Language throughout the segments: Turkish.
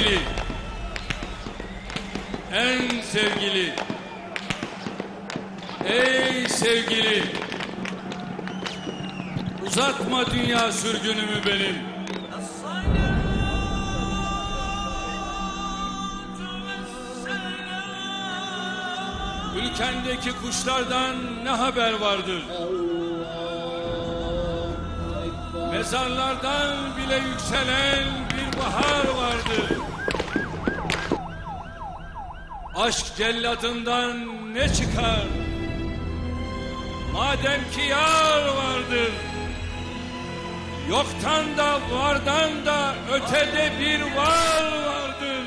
sevgili, en sevgili, ey sevgili, uzatma dünya sürgünümü benim. Ülkendeki kuşlardan ne haber vardır? Mezarlardan bile yükselen bir bahar vardır. Aşk celladından ne çıkar? Madem ki yar vardır. Yoktan da vardan da ötede bir var vardır.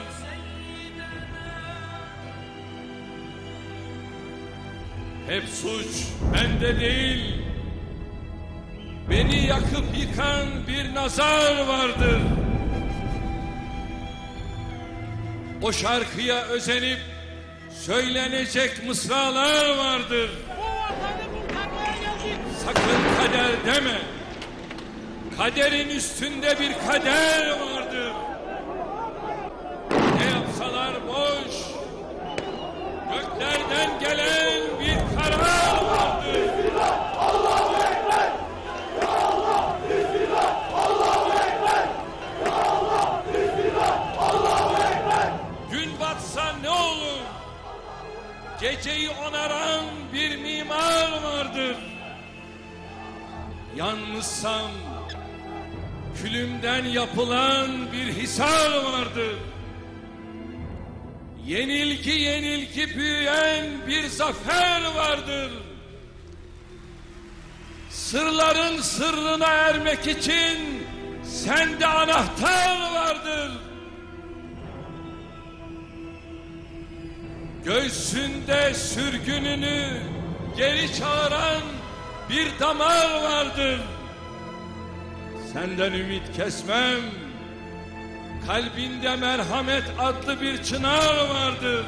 Hep suç bende değil. Beni yakıp yıkan bir nazar vardır. O şarkıya özenip söylenecek mısralar vardır. Sakın kader deme. Kaderin üstünde bir kader vardır. Ne yapsalar boş. Göklerden gelen bir karar vardır. Allahu Ekber! Ya Allah! Bismillah! Allahu Ekber! Ya Allah! Bismillah! Allahu Ekber! Gün batsa ne olur? Geceyi onaran bir mimar vardır. Yalnızsam külümden yapılan bir hisar vardır. Yenilgi büyüyen bir zafer vardır. Sırların sırrına ermek için sende anahtar vardır. Göğsünde sürgününü geri çağıran bir damar vardır. Senden ümit kesmem. Kalbinde merhamet adlı bir çınar vardır.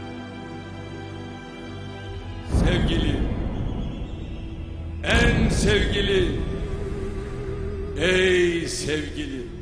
Sevgili, en sevgili, ey sevgili.